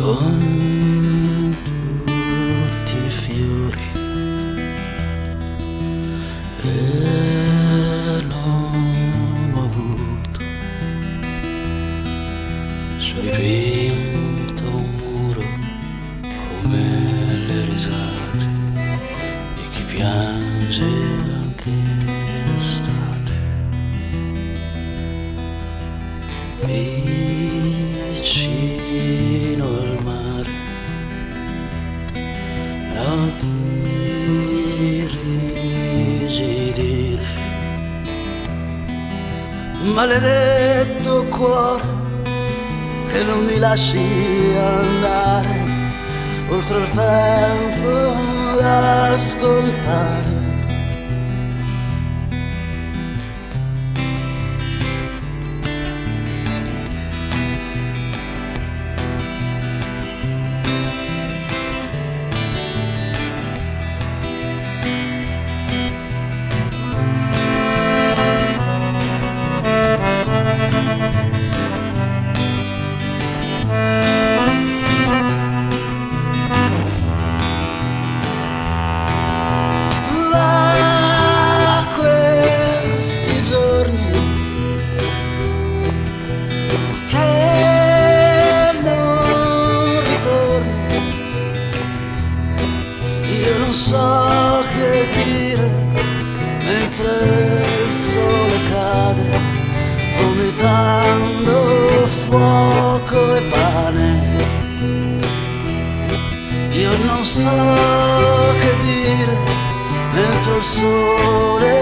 con tutti i fiori e non ho avuto su dipinto un muro come le risate di chi piange anche d'estate. Vicino al mare non ti rigidire, maledetto cuore che non mi lasci andare oltre il tempo da scontare. Io non so che dire mentre il sole cade, vomitando fuoco e pane. Io non so che dire mentre il sole